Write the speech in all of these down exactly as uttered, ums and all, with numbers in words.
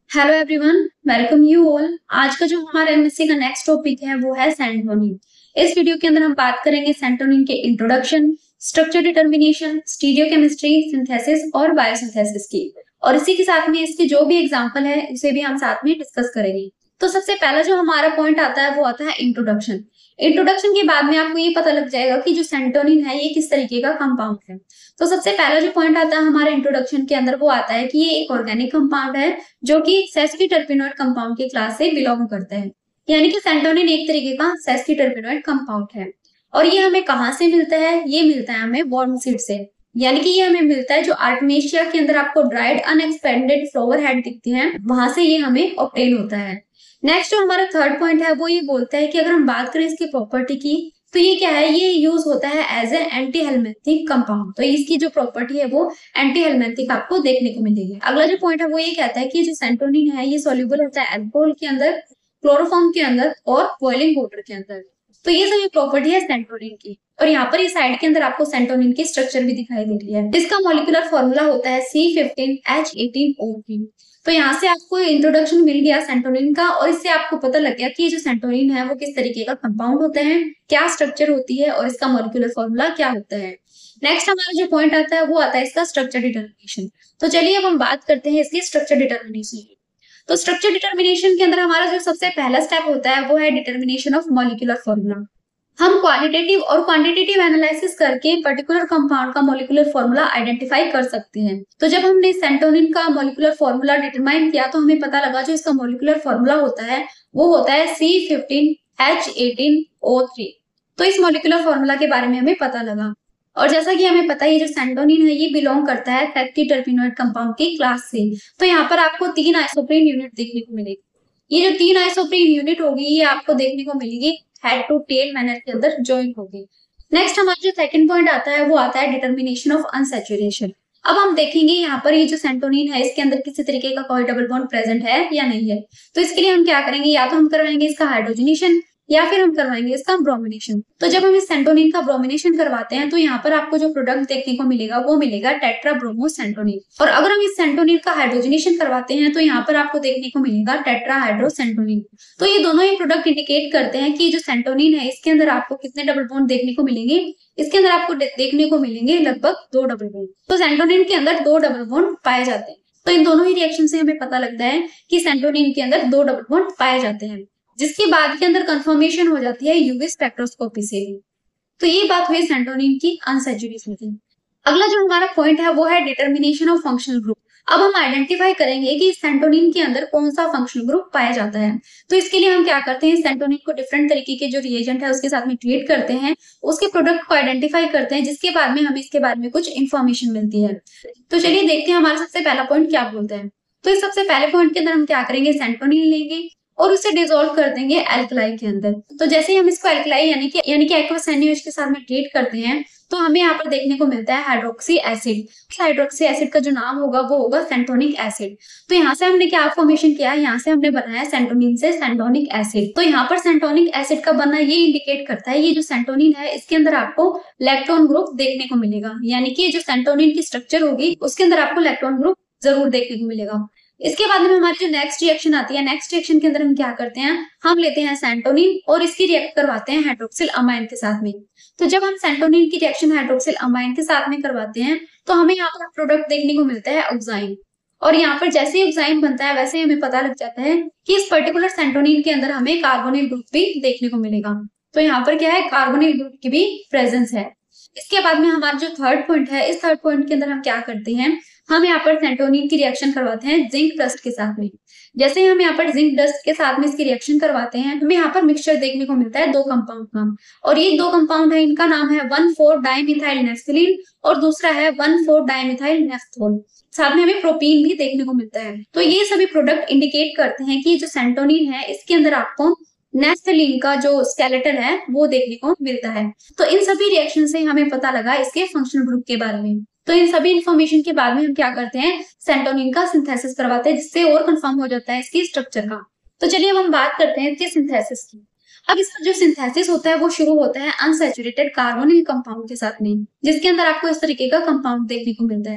Hello everyone, welcome you all. आज का जो हमारा एमएससी का नेक्स्ट टॉपिक है वो है सेंटोनिन। इस वीडियो के अंदर हम बात करेंगे सेंटोनिन के introduction, structure determination, stereochemistry, synthesis और बायोसिंथेसिस की। और इसी के साथ में इसके जो भी एग्जांपल है उसे भी हम साथ में डिस्कस करेंगे। तो सबसे पहला जो हमारा पॉइंट आता है वो आता है इंट्रोडक्शन। इंट्रोडक्शन के बाद में आपको ये पता लग जाएगा कि जो सेंटोनिन है ये किस तरीके का कंपाउंड है। तो सबसे पहला जो पॉइंट आता है हमारे इंट्रोडक्शन के अंदर वो आता है कि ये एक ऑर्गेनिक कंपाउंड है जो कि सेस्किटरपिनोइड कंपाउंड की क्लास से बिलोंग करता है। यानी कि सेंटोनिन एक तरीके का सेस्किटरपिनोइड कंपाउंड है। और ये हमें कहाँ से मिलता है? ये मिलता है हमें वर्म सीड से। यानी कि ये हमें मिलता है जो आर्टेमिसिया के अंदर आपको ड्राइड अनएक्सपेंडेड फ्लावर हेड दिखते हैं, वहां से ये हमें ऑब्टेन होता है। नेक्स्ट जो हमारा थर्ड पॉइंट है वो ये बोलता है कि अगर हम बात करें इसकी प्रॉपर्टी की, तो ये क्या है, ये यूज होता है as a anti helminthic compound. तो इसकी जो प्रॉपर्टी है वो एंटी हेलमेंथिक आपको देखने को मिलेगी। अगला जो पॉइंट है वो ये कहता है कि जो सेंटोनिन है ये सॉल्युबल होता है अल्कोहल के अंदर, क्लोरोफॉर्म के अंदर और बॉइलिंग वाटर के अंदर। तो ये सभी प्रॉपर्टी है सेंटोनिन की। और यहाँ पर इस साइड के अंदर आपको सेंटोनिन की स्ट्रक्चर भी दिखाई दे रही है, जिसका मॉलिक्यूलर फॉर्मूला होता है C fifteen H eighteen O three. तो यहाँ से आपको इंट्रोडक्शन मिल गया सेंटोनिन का, और इससे आपको पता लग गया कि ये जो सेंटोनिन है वो किस तरीके का कंपाउंड होता है, क्या स्ट्रक्चर होती है और इसका मॉलिक्यूलर फॉर्मूला क्या होता है। नेक्स्ट हमारा जो पॉइंट आता है वो आता है इसका स्ट्रक्चर डिटर्मिनेशन। तो चलिए अब हम बात करते हैं इसकी स्ट्रक्चर डिटर्मिनेशन की। तो स्ट्रक्चर डिटर्मिनेशन के अंदर हमारा जो सबसे पहला स्टेप होता है वो है डिटर्मिनेशन ऑफ मॉलिक्यूलर फॉर्मूला। हम क्वालिटेटिव और क्वांटिटेटिव एनालिसिस करके पर्टिकुलर कंपाउंड का मॉलिक्यूलर फॉर्मूला आइडेंटिफाई कर सकते हैं। तो जब हमने सेंटोनिन का मॉलिक्यूलर फॉर्मूला डिटरमाइन किया तो हमें पता लगा जो इसका मॉलिक्यूलर फॉर्मूला होता है वो होता है C fifteen H eighteen O three. तो इस मॉलिक्यूलर फॉर्मूला के बारे में हमें पता लगा। और जैसा कि हमें पता है जो सेंटोनिन है ये बिलोंग करता है सेस्किटरपिनोइड कंपाउंड की क्लास से। तो यहाँ पर आपको तीन आइसोप्रीन यूनिट देखने को मिलेगी। ये जो तीन आइसोप्रीन यूनिट होगी ये आपको देखने को मिलेगी हेड टू टेल मैनर के अंदर ज्वाइन होगी। नेक्स्ट हमारा जो सेकंड पॉइंट आता है वो आता है डिटर्मिनेशन ऑफ अनसैचुरेशन। अब हम देखेंगे यहाँ पर ये जो सेंटोनिन है इसके अंदर किसी तरीके का कोई डबल बॉन्ड प्रेजेंट है या नहीं है। तो इसके लिए हम क्या करेंगे, या तो हम करवाएंगे इसका हाइड्रोजनेशन या फिर हम करवाएंगे इसका ब्रोमिनेशन। तो जब हम इस सेंटोनिन का ब्रोमिनेशन करवाते हैं तो यहाँ पर आपको जो प्रोडक्ट देखने को मिलेगा वो मिलेगा टेट्रा ब्रोमो सेंटोनिन। और अगर हम इस सेंटोनिन का हाइड्रोजनेशन करवाते हैं तो यहाँ पर आपको देखने को मिलेगा टेट्रा हाइड्रो सेंटोनिन। तो ये दोनों ही प्रोडक्ट इंडिकेट करते हैं कि जो सेंटोनिन है इसके अंदर आपको कितने डबल बॉन्ड देखने को मिलेंगे। इसके अंदर आपको देखने को मिलेंगे लगभग दो डबल बॉन्ड। तो सेंटोनिन के अंदर दो डबल बॉन्ड पाए जाते हैं। तो इन दोनों ही रिएक्शन से हमें पता लगता है कि सेंटोनिन के अंदर दो डबल बॉन्ड पाए जाते हैं, जिसके बाद के अंदर कंफर्मेशन हो जाती है यूवी स्पेक्ट्रोस्कोपी से भी। तो ये बात हुई सेंटोनिन की अनसैचुरेशन की। अगला जो हमारा पॉइंट है वो है डिटर्मिनेशन ऑफ फंक्शनल ग्रुप। अब हम आइडेंटिफाई करेंगे कि सेंटोनिन के अंदर कौन सा फंक्शनल ग्रुप पाया जाता है। तो इसके लिए हम क्या करते हैं, सेंटोनिन को डिफरेंट तरीके के जो रिएजेंट है उसके साथ में ट्रीट करते हैं, उसके प्रोडक्ट को आइडेंटिफाई करते हैं, जिसके बाद में हमें इसके बारे में कुछ इन्फॉर्मेशन मिलती है। तो चलिए देखते हैं हमारा सबसे पहला पॉइंट क्या बोलता है। तो इस सबसे पहले पॉइंट के अंदर हम क्या करेंगे, सेंटोनिन लेंगे और उसे डिसॉल्व कर देंगे एल्कलाई के अंदर। तो जैसे ही हम इसको एल्कलाई यानी कि यानी कि एक्वस एनएच के साथ में ट्रीट करते हैं तो हमें यहाँ पर देखने को मिलता है हाइड्रोक्सी एसिड। हाइड्रोक्सी एसिड का जो नाम होगा वो होगा सेंटोनिक एसिड। तो यहाँ से हमने क्या फॉर्मेशन किया, यहाँ से हमने बनाया सेंटोनिन से सेंटोनिक एसिड। तो यहाँ पर सेंटोनिक एसिड का बनना ये इंडिकेट करता है ये जो सेंटोनिन है इसके अंदर आपको लैक्टोन ग्रुप देखने को मिलेगा। यानी कि जो सेंटोनिन की स्ट्रक्चर होगी उसके अंदर आपको लैक्टोन ग्रुप जरूर देखने को मिलेगा। इसके बाद में हमारी जो नेक्स्ट रिएक्शन आती है, नेक्स्ट रिएक्शन के अंदर हम क्या करते हैं, हम लेते हैं सेंटोनिन और इसकी रिएक्ट करवाते हैं हाइड्रोक्सिल अमाइन के साथ में। तो जब हम सेंटोनिन की रिएक्शन हाइड्रोक्सिल अमाइन के साथ में करवाते हैं तो हमें यहाँ पर प्रोडक्ट देखने को मिलता है ऑक्साइन। और यहाँ पर जैसे ही ऑक्साइन बनता है वैसे ही हमें पता लग जाता है कि इस पर्टिकुलर सेंटोनिन के अंदर हमें कार्बोनिल ग्रुप भी देखने को मिलेगा। तो यहाँ पर क्या है, कार्बोनिल ग्रुप की भी प्रेजेंस है। इसके बाद में हमारा जो थर्ड पॉइंट है, इस थर्ड पॉइंट के अंदर हम क्या करते हैं, हम यहाँ पर सेंटोनिन की रिएक्शन करवाते हैं जिंक डस्ट के साथ में। जैसे ही हम यहाँ पर जिंक डस्ट के साथ में इसकी रिएक्शन करवाते हैं हमें यहाँ पर मिक्सचर देखने को मिलता है दो कंपाउंड का। और ये दो कंपाउंड है, इनका नाम है वन फोर डाइमिथाइल नेफ्थलीन और दूसरा है वन फोर डाइमिथाइल नेफ्थोल। साथ में हमें प्रोपीन भी देखने को मिलता है। तो ये सभी प्रोडक्ट इंडिकेट करते हैं कि जो सेंटोनिन है इसके अंदर आपको नेफ्थलीन का जो स्केलेटन है वो देखने को मिलता है। तो इन सभी रिएक्शन से हमें पता लगा इसके फंक्शनल ग्रुप के बारे में। तो इन सभी इंफॉर्मेशन के बाद में हम क्या करते हैं, सेंटोनिन का सिंथेसिस करवाते हैं, जिससे और कंफर्म हो जाता है इसकी स्ट्रक्चर का। तो चलिए अब हम बात करते हैं इसके सिंथेसिस की। अब इसका जो सिंथेसिस होता है वो शुरू होता है अनसैचुरेटेड कार्बोनिल कंपाउंड के साथ में, जिसके अंदर आपको इस तरीके का कंपाउंड देखने को मिलता है।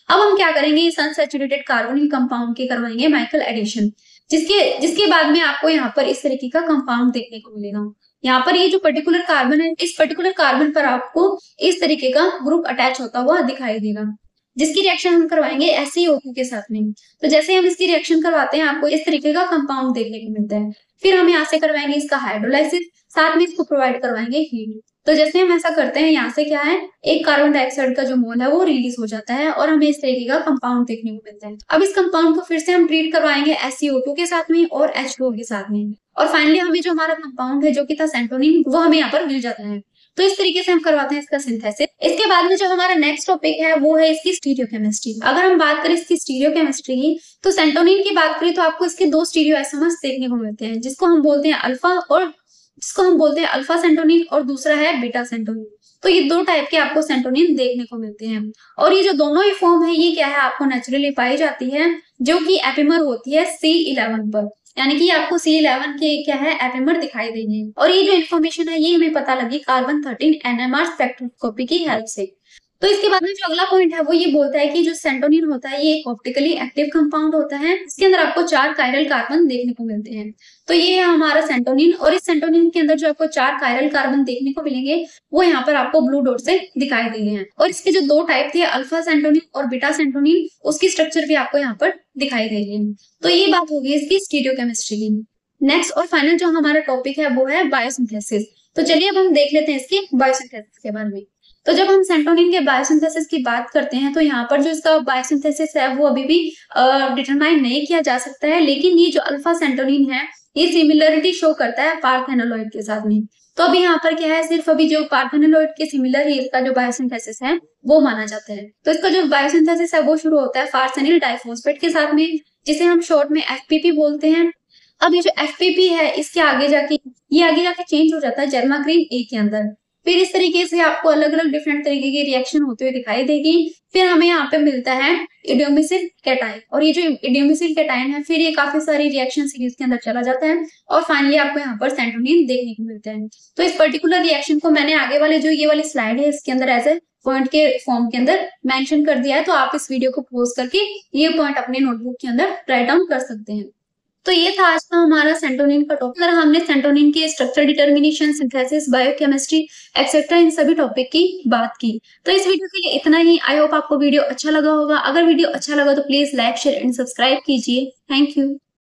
अब हम क्या करेंगे, इस अनसैचुरेटेड कार्बोनिल कंपाउंड के करवाएंगे माइकल एडिशन, जिसके जिसके बाद में आपको यहाँ पर इस तरीके का कंपाउंड देखने को मिलेगा। यहाँ पर ये जो पर्टिकुलर कार्बन है, इस पर्टिकुलर कार्बन पर आपको इस तरीके का ग्रुप अटैच होता हुआ दिखाई देगा, जिसकी रिएक्शन हम करवाएंगे एस सी ओ टू के साथ में। तो जैसे हम इसकी रिएक्शन करवाते हैं, आपको इस तरीके का कंपाउंड देखने को मिलता है। फिर हम यहाँ से करवाएंगे इसका हाइड्रोलाइसिस, साथ में इसको प्रोवाइड करवाएंगे हीट। तो जैसे हम ऐसा करते हैं, यहाँ से क्या है, एक कार्बन डाइऑक्साइड का जो मोल है वो रिलीज हो जाता है और हमें इस तरीके का कंपाउंड देखने को मिलता है। अब इस कंपाउंड को फिर से हम ट्रीट करवाएंगे एस सी ओ टू के साथ में और एच टू ओ के साथ में, और फाइनली हमें जो हमारा कंपाउंड है जो कि था सेंटोनिन, वो हमें यहाँ पर मिल जाता है। तो इस तरीके से हम करवाते हैं इसका सिंथेसिस। इसके बाद में जो हमारा नेक्स्ट टॉपिक है वो है इसकी स्टीरियोकेमिस्ट्री। अगर हम बात करें इसकी स्टीरियोकेमिस्ट्री की, तो सेंटोनिन की बात करें तो आपको इसके दो स्टीरियो आइसोमर्स देखने को मिलते हैं, जिसको हम बोलते हैं अल्फा और जिसको हम बोलते हैं अल्फा सेंटोनिन, और दूसरा है बीटा सेंटोनिन। तो ये दो टाइप के आपको सेंटोनिन देखने को मिलते हैं, और ये जो दोनों ही फॉर्म है ये क्या है, आपको नेचुरली पाई जाती है, जो कि एपिमर होती है सी इलेवन पर, यानी कि आपको सी इलेवन के क्या है, एपिमर दिखाई देंगे। और ये जो इन्फॉर्मेशन है ये हमें पता लगी carbon thirteen N M R spectroscopy की हेल्प से। तो इसके बाद में जो अगला पॉइंट है वो ये बोलता है कि जो सेंटोनिन होता है ये एक ऑप्टिकली एक्टिव कंपाउंड होता है, इसके अंदर आपको चार कायरल कार्बन देखने को मिलते हैं। तो ये है हमारा सेंटोनिन, और इस सेंटोनिन के अंदर जो आपको चार कायरल कार्बन देखने को मिलेंगे वो यहाँ पर आपको ब्लू डॉट से दिखाई दे रहे हैं। और इसके जो दो टाइप थे, अल्फा सेंटोनिन और बीटा सेंटोनिन, उसकी स्ट्रक्चर भी आपको यहाँ पर दिखाई दे रही है। तो ये बात होगी इसकी स्टीरियोकेमिस्ट्री की। नेक्स्ट और फाइनल जो हमारा टॉपिक है वो है बायोसिंथेसिस। तो चलिए अब हम देख लेते हैं इसकी बायोसिंथेसिस के बारे में। तो जब हम सेंटोनिन के बायोसिंथेसिस की बात करते हैं तो यहाँ पर जो इसका बायोसिंथेसिस है वो अभी भी डिटरमाइन नहीं किया जा सकता है, लेकिन ये जो अल्फा सेंटोनिन है ये सिमिलरिटी शो करता है पार्थेनोलॉइड के साथ में। तो अभी यहाँ पर क्या है, सिर्फ अभी जो पार्थेनोलॉइड के सिमिलर ही इसका जो बायोसिंथेसिस है वो माना जाता है। तो इसका जो बायोसिंथेसिस है वो शुरू होता है फार्सेनिल डाइफॉस्फेट के साथ में, जिसे हम शॉर्ट में एफ पी पी बोलते हैं। अब ये जो एफ पी पी है इसके आगे जाके ये आगे जाके चेंज हो जाता है जर्माग्रीन ए के अंदर। फिर इस तरीके से आपको अलग अलग डिफरेंट तरीके की रिएक्शन होते हुए दिखाई देगी। फिर हमें यहाँ पे मिलता है इडियोमिसिल कैटाइन, और ये जो इडियोमिसिल कैटाइन है फिर ये काफी सारी रिएक्शन सीरीज के अंदर चला जाता है, और फाइनली आपको यहाँ पर सेंटोनिन देखने को मिलता है। तो इस पर्टिकुलर रिएक्शन को मैंने आगे वाले जो ये वाली स्लाइड है इसके अंदर एज ए पॉइंट के फॉर्म के अंदर मेंशन कर दिया है, तो आप इस वीडियो को पॉज करके ये पॉइंट अपने नोटबुक के अंदर राइट डाउन कर सकते हैं। तो ये था आज का हमारा सेंटोनिन का टॉपिक। अगर हमने सेंटोनिन के structure determination, synthesis, biochemistry etcetera इन सभी टॉपिक की बात की। तो इस वीडियो के लिए इतना ही। आई होप आपको वीडियो अच्छा लगा होगा। अगर वीडियो अच्छा लगा तो please like, share and subscribe कीजिए। Thank you.